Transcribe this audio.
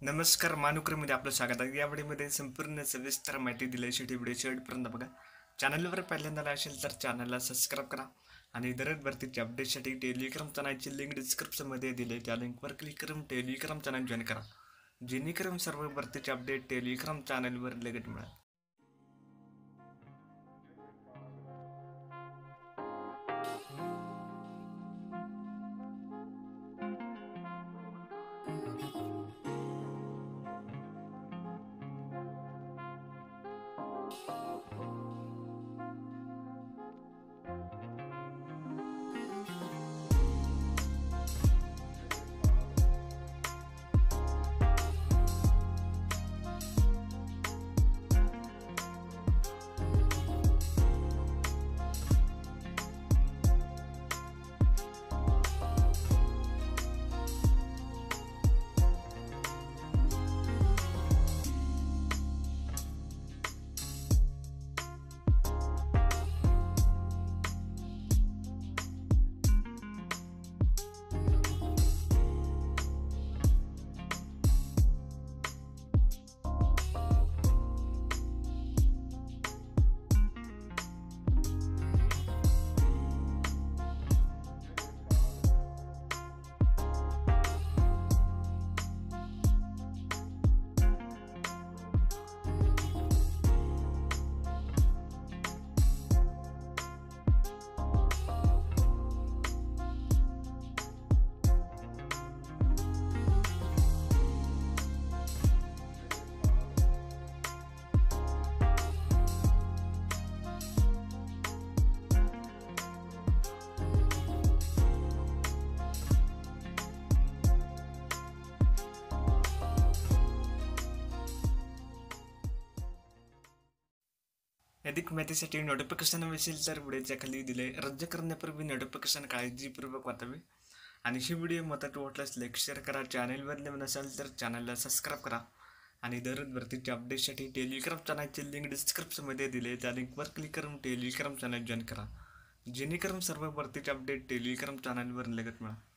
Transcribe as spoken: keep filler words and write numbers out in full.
नमस्कार मानुकरमध्ये आपलं स्वागत आहे। या व्हिडिओमध्ये संपूर्ण सविस्तर माहिती दिली शेवटी व्हिडिओ शेवटपर्यंत बघा। चॅनलवर पहिल्यांदा असेल तर चॅनलला सबस्क्राईब करा आणि दररोज भरतीच्या अपडेटसाठी टेलिग्राम चॅनलची लिंक डिस्क्रिप्शनमध्ये दिली त्या लिंकवर क्लिक करून टेलिग्राम चॅनल जॉईन करा, जेणेकरून सर्व भरतीचे अपडेट टेलिग्राम चॅनलवर लगेच मिळेल। अधिक माहितीसाठी नोटिफिकेशन असेल तर व्हिडिओच्या खाली दिले रद्द करण्यापूर्वी नोटिफिकेशन काळजीपूर्वक वाचावे आणि ही व्हिडिओ महत्त्वाची वाटल्यास लाईक शेअर करा। चॅनलवर नवीन असाल तर चॅनलला सबस्क्राईब करा आणि दररोज भरतीच्या अपडेटसाठी टेलिग्राम चॅनलची लिंक डिस्क्रिप्शनमध्ये दिले त्या लिंकवर क्लिक करून टेलिग्राम चॅनल जॉईन करा, जेणेकरून सर्व भरतीचे अपडेट टेलिग्राम चॅनलवर लगेच मिळेल।